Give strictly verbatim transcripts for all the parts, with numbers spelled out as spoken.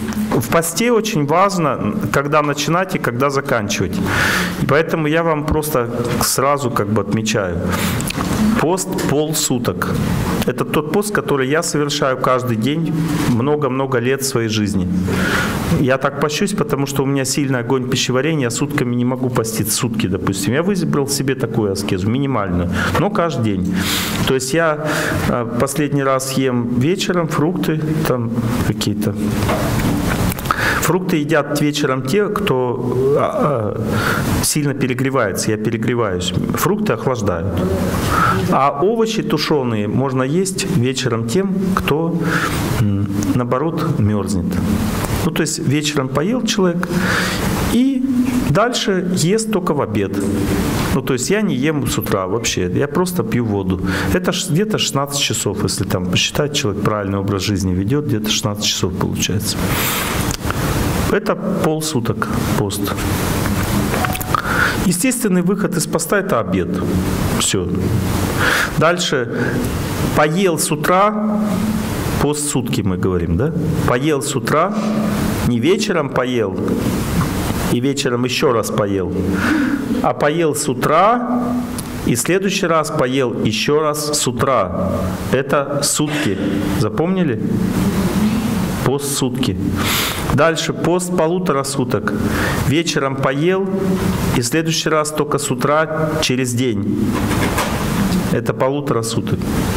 в посте очень важно, когда начинать и когда заканчивать. И поэтому я вам просто сразу как бы отмечаю. Пост полсуток. Это тот пост, который я совершаю каждый день много-много лет своей жизни. Я так пощусь, потому что у меня сильный огонь пищеварения, я сутками не могу поститься, сутки, допустим. Я выбрал себе такую аскезу, минимальную, но каждый день. То есть я последний раз ем вечером фрукты, там какие-то. Фрукты едят вечером те, кто сильно перегревается. Я перегреваюсь. Фрукты охлаждают. А овощи тушеные можно есть вечером тем, кто, наоборот, мерзнет. Ну, то есть вечером поел человек и дальше ест только в обед. Ну, то есть я не ем с утра вообще, я просто пью воду. Это где-то шестнадцать часов, если там посчитать, человек правильный образ жизни ведет, где-то шестнадцать часов получается. Это полсуток пост. Естественный выход из поста – это обед. Все. Дальше. Поел с утра, пост сутки мы говорим, да? Поел с утра, не вечером поел, и вечером еще раз поел, а поел с утра, и в следующий раз поел еще раз с утра. Это сутки. Запомнили? Пост сутки. Дальше пост полутора суток. Вечером поел, и в следующий раз только с утра через день. Это полутора суток.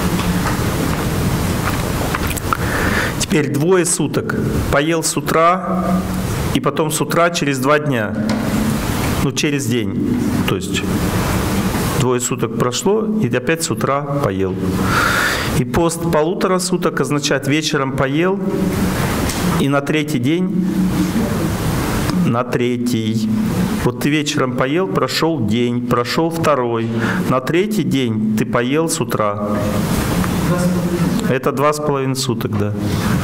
Теперь двое суток. Поел с утра, и потом с утра через два дня. Ну, через день. То есть двое суток прошло, и опять с утра поел. И пост полутора суток означает вечером поел, и на третий день, на третий. Вот ты вечером поел, прошел день, прошел второй. На третий день ты поел с утра. Это два с половиной суток, да.